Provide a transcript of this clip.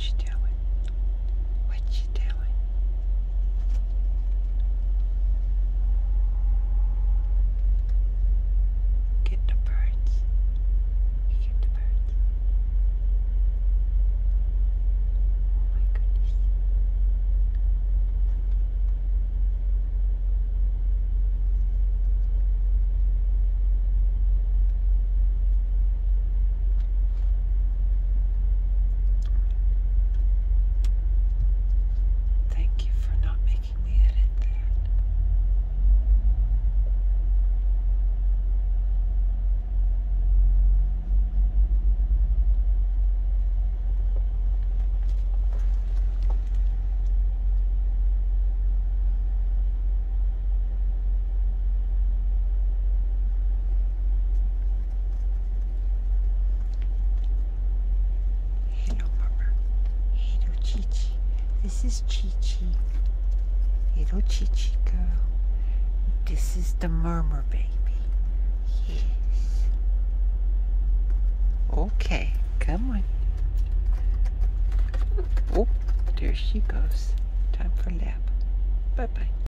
you doing? What you doing? Get the birds. You get the birds. Oh my goodness. Thank you for not making me edit that. Hello, Mama. Hello, Chi-Chi. This is Chi-Chi. Hello, Chi-Chi girl. This is the Murmur baby. Yes. Okay, come on. Oh, there she goes. Time for lap. Bye-bye.